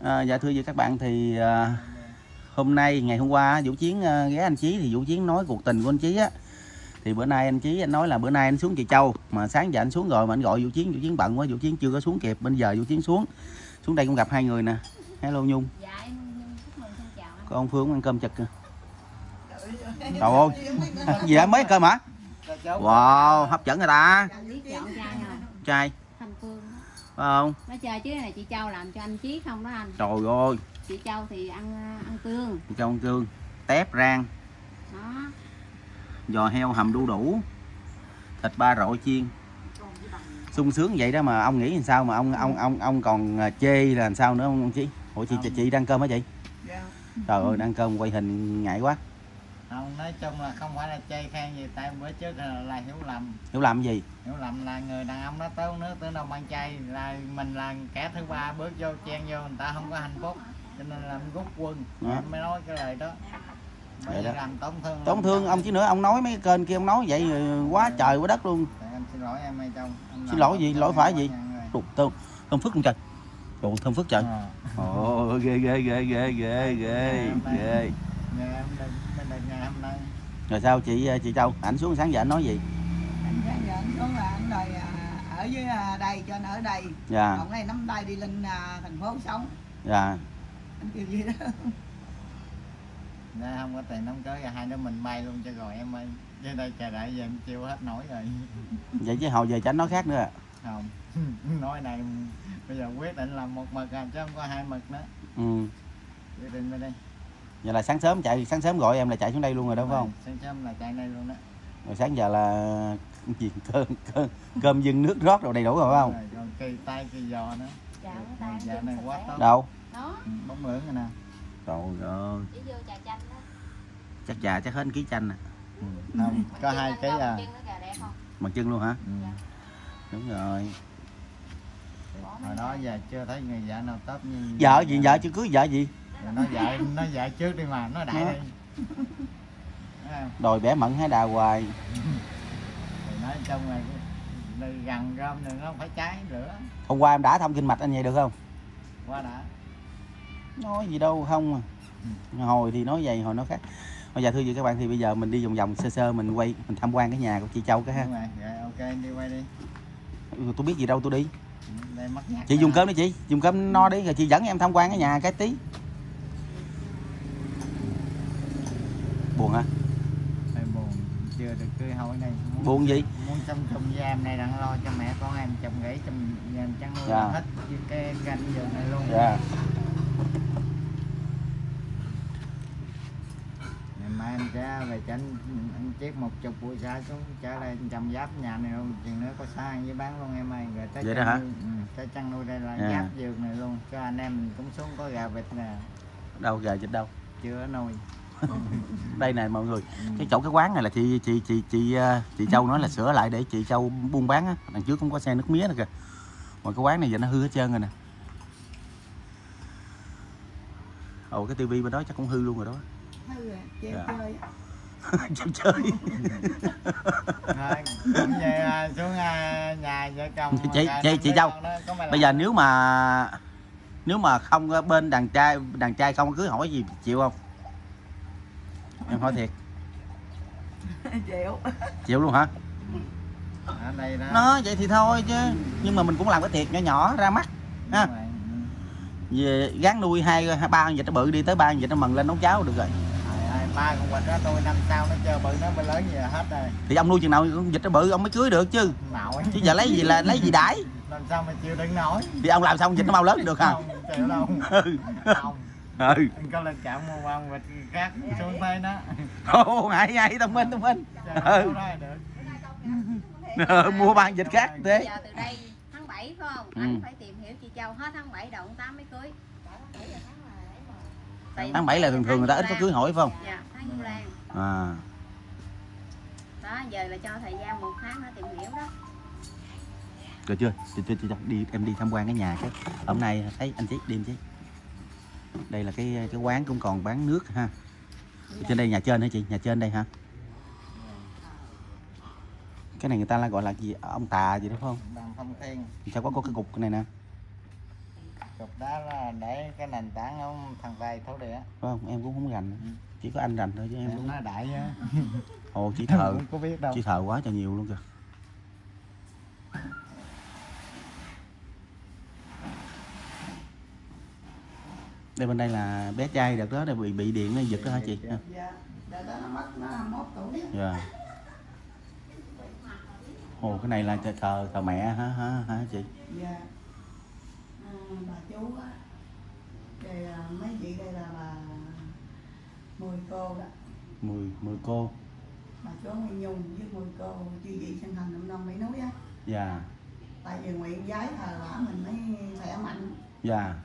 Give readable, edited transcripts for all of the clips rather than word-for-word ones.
Dạ thưa các bạn, thì hôm nay ngày hôm qua Vũ Chiến ghé anh Chí thì Vũ Chiến nói cuộc tình của anh Chí á, thì bữa nay anh Chí anh nói là bữa nay anh xuống Chị Châu, mà sáng giờ anh xuống rồi mà anh gọi Vũ Chiến bận quá, Vũ Chiến chưa có xuống kịp. Bây giờ Vũ Chiến xuống đây cũng gặp hai người nè. Hello Nhung. Dạ em chúc mừng xin chào anh. Con Phương ăn cơm chực kìa. Trời ơi. Gì hả, mới cơm hả? Wow, hấp dẫn người ta. Biết chọn trai không? Trai. Thành Phương. Phải không? Nó chơi chứ là chị Châu làm cho anh Chí không đó anh. Trời ơi. Chị Châu thì ăn tương. Chị Châu ăn tương, tép rang. Đó. Giò heo hầm đu đủ, thịt ba rọi chiên. Sung sướng vậy đó mà ông nghĩ làm sao mà ông còn chê là làm sao nữa ông Chí? Ủa chị đang cơm hả chị? Dạ. Trời ơi, đang cơm quay hình ngại quá. Không, nói chung là không phải là chê khen gì, tại bữa trước là hiểu lầm. Hiểu lầm gì? Hiểu lầm là người đàn ông đó tới nước tới đâu mang chay, là mình là kẻ thứ ba bước vô chen vô, người ta không có hạnh phúc, cho nên là rút quân. Em mới nói cái lời đó. Bởi vậy làm tổn thương ông chứ nữa, ông nói mấy cái kênh kia ông nói vậy quá trời quá đất luôn. Em xin lỗi em hay Châu. Xin lỗi gì? Lỗi phải gì? Thơm phức không trời. Trời, thơm phức trời. Ồ, ghê. Nhà em ngày hôm nay. Rồi sao chị Châu, ảnh xuống sáng giờ ảnh nói gì? Anh sáng giờ anh xuống là anh đòi ở với đây cho anh ở đây. Dạ. Còn này nắm tay đi lên thành phố sống. Dạ. Anh kêu gì đó. Dạ, không có tiền đám cưới, hai đứa mình bay luôn cho rồi em ơi. Chứ đây chờ đợi giờ em chịu hết nổi rồi. Vậy chứ hồi giờ cho anh nói khác nữa à? Không. Nói này bây giờ quyết định là một mực chứ không có hai mực nữa. Quyết định bên đây. Vậy là sáng sớm gọi em là chạy xuống đây luôn rồi đó phải không? Sáng sớm là chạy đây luôn đó. Rồi sáng giờ là gì cơm dưng nước rót rồi đầy đủ rồi phải không? Rồi cây tay cây giò nữa. Chào tay. Dạ này quá tốt. Đâu? Đó. Bóng mượn rồi nè. Trời ơi. Chỉ vô trà chanh đó. Chắc già chắc hết 1 ký chanh nè. Không, có 2 ký à. Bằng chân luôn hả? Dạ. Đúng rồi. Hồi đó giờ chưa thấy người vợ nào tốt như Vợ chưa cưới vợ gì? Nói vợ trước đi mà, nói đại đi. Đòi bẻ mận hay đà hoài. Thì nói trong này gần rơm đừng không phải cháy lửa. Hôm qua em đã thông kinh mạch anh vậy được không? Qua đã. Nói gì đâu không à. Hồi thì nói vậy, hồi nói khác. Bây giờ thưa các bạn, thì bây giờ mình đi vòng sơ mình tham quan cái nhà của chị Châu cái ha. Dạ ok, đi quay đi. Tôi biết gì đâu tôi đi. Đây mất nhạc. Chị dùng cơm đi chị, dùng cơm no đi rồi chị dẫn em tham quan cái nhà cái tí. Buồn hả? Hơi buồn, chưa được cưới hỏi này. Buồn gì? Muốn trong giam này đang lo cho mẹ con em chồng nghỉ trong nhà chăn nuôi hết cái canh giường này luôn. Dạ. Ngày mai em sẽ về cho anh chiếc 10 buổi xa xuống trở lại chồng giáp nhà này luôn, chừng nữa có xa ăn với bán luôn em ơi. Rồi tới vậy đó hả? Tới chăn nuôi đây là giáp giường này luôn, cho anh em mình cũng xuống có gà vịt nè. Đâu gà vịt đâu? Chưa nuôi. Đây này mọi người, cái chỗ cái quán này là chị Châu nói là sửa lại để chị Châu buôn bán á. Đằng trước cũng có xe nước mía nữa kìa. Mà cái quán này giờ nó hư hết trơn rồi nè. Ồ, cái tivi bên đó chắc cũng hư luôn rồi đó. Hư rồi, chơi. Chơi. Rồi, cũng về xuống nhà vợ chồng. Chị Châu, bây giờ nếu mà không bên đàn trai không cưới hỏi gì chịu không? Em hỏi thiệt. Chịu luôn hả? Ở đây đó. Nó vậy thì thôi chứ, nhưng mà mình cũng làm cái thiệt nhỏ nhỏ ra mắt ha. Về gán nuôi ba con vịt nó bự đi tới 3 con vịt nó mần lên nấu cháo được rồi. 3 con vịt đó tôi năm sau nó chơi bự nó mới lớn gì hết rồi. Thì ông nuôi chừng nào con vịt nó bự ông mới cưới được chứ. Nổi. Chứ giờ lấy gì đãi. Làm sao mà chịu đựng nổi. Thì ông làm xong vịt nó mau lớn được hả? Không chịu đâu. Không. Anh có lên chạm mua con vịt khác xuống tay đó. Ồ, ngại thông minh. Mua 3 con vịt khác thế. Bây giờ từ đây tháng 7 phải không? Anh phải tìm hiểu chị Châu hết tháng 7 đầu tháng 8 mới cưới. Tháng 7 là thường người ta ít có cưới hỏi phải không? Dạ, tháng Vu Lan. À. Đó, giờ là cho thời gian 1 tháng nữa tìm hiểu đó. Rồi chưa? Em đi tham quan cái nhà cái. Hôm nay thấy anh Chí đi em Chí. Đây là cái quán cũng còn bán nước ha. Trên đây nhà trên hả chị? Nhà trên đây hả? Cái này người ta là gọi là gì? Ông tà gì đó phải không? Đàn Phong Thiên. Sao có cái cục này nè. cục đá là để cái nền tảng nó thằng tay thấu địa. Phải không? Em cũng không rành. Chỉ có anh rành thôi chứ em cũng nói đại á. Ồ, chỉ thờ. Cũng có biết đâu. Chỉ thờ quá cho nhiều luôn kìa. Đây bên đây là bé trai đợt đó bị điện nó giật đó hả chị? Dạ, đợt đó nó mất nó 21 tuổi. Dạ. Ồ, cái này là thờ mẹ hả chị? Dạ. Bà chú á. Đây mấy chị đây là bà 10 cô đó. 10 cô. Bà chú Nguyên Nhung với 10 cô chư vị sinh thành Nam Nông Mỹ Núi á. Dạ. Tại vì nguyện giái thờ bả mình mới khỏe mạnh. Dạ.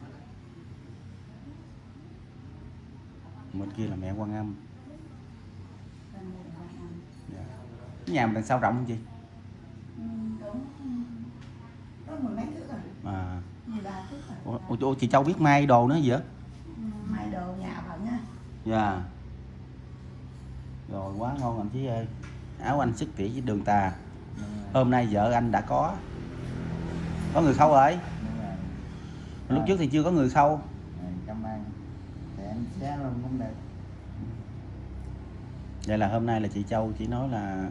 Bên kia là mẹ Quan Âm. Dạ. Cái nhà mình đằng sau rộng không chị? Cũng có 10 mấy thước rồi. 13 thước rồi. Ủa, chị Châu biết may đồ nữa gì vậy? May đồ nhà bận á. Dạ. Rồi quá ngon anh Chí ơi. Áo anh sức tỉa với đường tà. Hôm nay vợ anh đã có người khâu rồi. Lúc trước thì chưa có người khâu. Cảm ơn. Để em xé luôn cũng được. Vậy là hôm nay là chị Châu chỉ nói là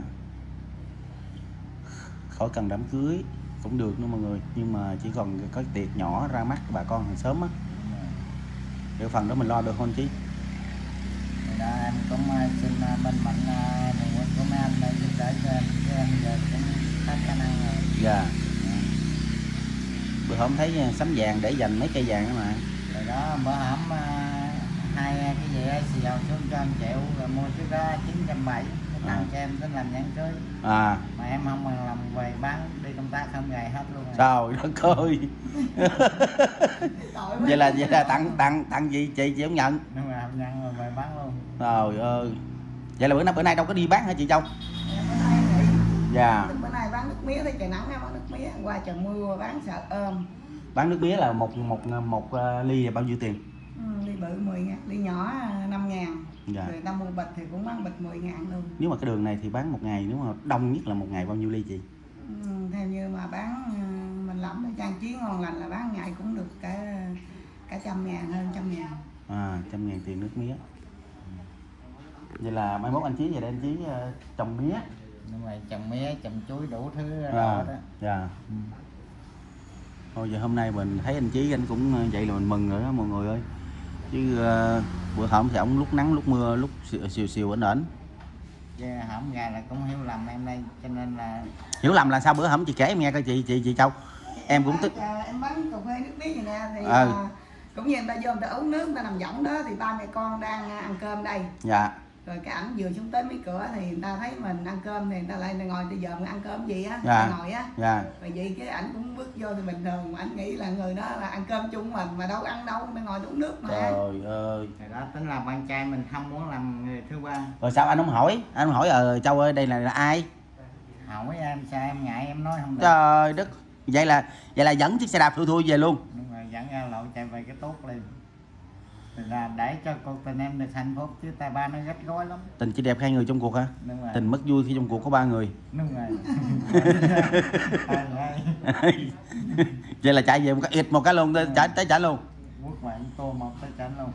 khỏi cần đám cưới cũng được nữa mọi người, nhưng mà chỉ còn có tiệc nhỏ ra mắt bà con hàng xóm á. Cái phần đó mình lo được không chị? Đó, em cũng xin bên mạnh thường quân của mấy anh đây giúp đỡ cho em giờ cũng hết khả năng rồi. Dạ. Bữa hôm thấy sắm vàng để dành mấy cây vàng đó mà. Rồi đó bữa hổm hai cái gì ấy xì dầu xuống cho 1 triệu rồi mua trước đó 970 tặng cho em tính làm nhẫn cưới. Mà em không bằng lòng về bán đi công tác không gầy hết luôn rồi. Trời đất ơi. vậy là tặng gì chị không nhận? Nhưng mà không nhận rồi về bán luôn. Trời ơi. Vậy là bữa nay đâu có đi bán hả chị Châu? Bữa nay nghỉ. Dạ. Bữa nay bán nước mía thấy trời nắng á, bán nước mía qua trời mưa bán sợ ôm. Bán nước mía là một ly là bao nhiêu tiền? Ly bự 10.000, ly nhỏ 5.000. Dạ. Người ta mua bịch thì cũng bán bịch 10.000 luôn. Nếu mà cái đường này thì bán một ngày, nếu mà đông nhất là một ngày bao nhiêu ly chị? Theo như mà bán mình làm để trang trí ngon lành là bán ngày cũng được cả 100.000, hơn 100.000. 100.000 tiền nước mía. Vậy là mai mốt anh Chí về đây anh Chí trồng mía. Nhưng mà trồng mía, trồng chuối đủ thứ đó. Dạ. Thôi giờ hôm nay mình thấy anh Chí anh cũng vậy là mình mừng rồi đó mọi người ơi. Chứ bữa hổm thì ổng lúc nắng lúc mưa lúc xìu ẩn ẩn. Chứ hổm ra là cũng hiểu lầm em đây cho nên là. Hiểu lầm là sao? Bữa hổm chị kể em nghe coi chị Châu. Em cũng tức. Em bán cà phê nước mía vậy nè thì cũng như người ta vô người ta uống nước người ta nằm võng đó thì ba mẹ con đang ăn cơm đây. Dạ. Rồi cái ảnh vừa xuống tới mấy cửa thì người ta thấy mình ăn cơm thì người ta lại ngồi từ giờ mình ăn cơm gì á, ngồi á. Dạ. Rồi vậy cái ảnh cũng bước vô thì bình thường mà ảnh nghĩ là người đó là ăn cơm chung mình mà đâu ăn đâu, nó ngồi uống nước mà. Trời ơi. Rồi đó tính là bạn trai mình không muốn làm người thứ ba. Rồi sao anh không hỏi? Anh không hỏi Châu ơi đây là ai? Hỏi em sao em ngại em nói không được. Trời đất. Vậy là dẫn chiếc xe đạp thui về luôn. Đúng rồi, dẫn ra lộ chạy về cái tốt liền. Là để cho cuộc tình em được hạnh phúc chứ tài ba nó gắt gối lắm. Tình chỉ đẹp hai người trong cuộc hả? Đúng rồi. Tình mất vui khi trong cuộc có 3 người. Đúng rồi. Vậy là chạy về một cái ịt một cái luôn, trả luôn. Quốc bạn tô một tới chảnh luôn.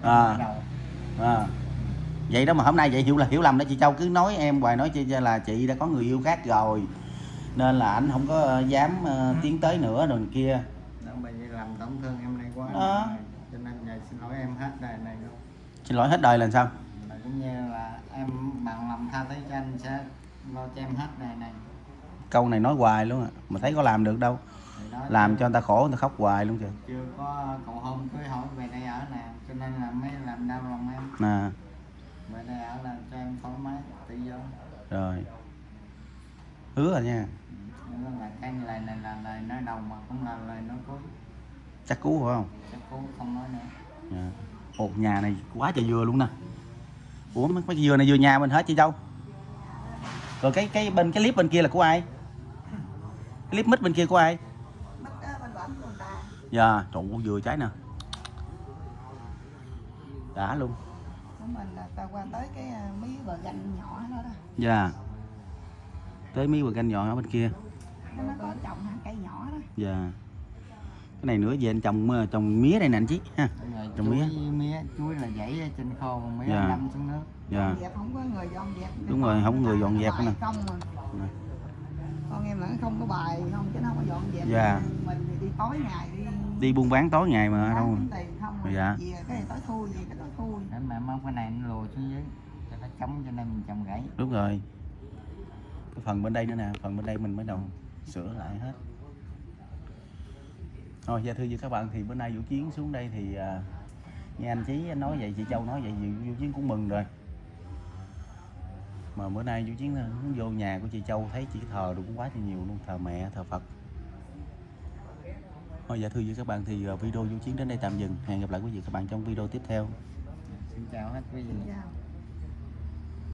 Vậy đó mà hôm nay vậy hiểu lầm đó chị Châu, cứ nói em hoài nói chi là chị đã có người yêu khác rồi nên là anh không có dám tiến tới nữa rồi kia. Đó bởi vì làm tổn thương em này quá. Cho nên giờ xin lỗi em hết đời này luôn. Xin lỗi hết đời là sao? Mà cũng như là em bằng lòng tha thứ cho anh sẽ lo cho em hết đời này. Câu này nói hoài luôn à, mà thấy có làm được đâu. Làm cho người ta khổ người ta khóc hoài luôn kìa. Chưa có cầu hôn cưới hỏi về đây ở nè, cho nên là mới làm đau lòng em. Về đây ở là cho em thoải mái tự do. Rồi. Hứa rồi nha. Đó là cái lời này là lời nói đầu mà cũng là lời nói cuối. Chắc cú phải không? Chắc cú không nói nữa. Ồ, nhà này quá trời dừa luôn nè. Ủa mấy cái dừa này dừa nhà mình hết chị Châu? Rồi cái clip bên kia là của ai? Clip mic bên kia của ai? Mic bên bển của người ta. Dạ, trời ơi dừa trái nè. Đã luôn. Của mình là ta qua tới cái mí bờ ganh nhỏ đó đó. Dạ. Tới mí bờ ganh nhỏ ở bên kia. Nó có trồng hạt cây nhỏ đó. Dạ. Cái này nữa về anh trồng mía đây nè anh Chí ha. Trồng mía chuối là dãy ở trên khô, còn mía Dạ. ngâm xuống nước. Dạ. Dẹp không có người dọn dẹp. Đúng rồi, không có người dọn dẹp nè. Không mà. Con em là không có bài không chứ nó không có dọn dẹp. Dạ. Mình thì đi tối ngày Đi buôn bán tối ngày mà đâu. tiền không mà. Dạ. Về cái này tối thui, về cái tối thui. Để mà mong cái này nó lùi xuống dưới cho nó chống, cho nên mình trồng gãy. Đúng rồi. Cái phần bên đây nữa nè, phần bên đây mình mới đầu sửa lại hết. Thôi dạ thưa với các bạn, thì bữa nay Vũ Chiến xuống đây thì nghe anh Chí nói vậy, chị Châu nói vậy thì Vũ Chiến cũng mừng rồi. Mà bữa nay Vũ Chiến vô nhà của chị Châu thấy chị thờ cũng quá nhiều luôn, thờ mẹ, thờ Phật. Thôi dạ thưa với các bạn, thì video Vũ Chiến đến đây tạm dừng. Hẹn gặp lại quý vị các bạn trong video tiếp theo. Xin chào hết quý vị. Chào.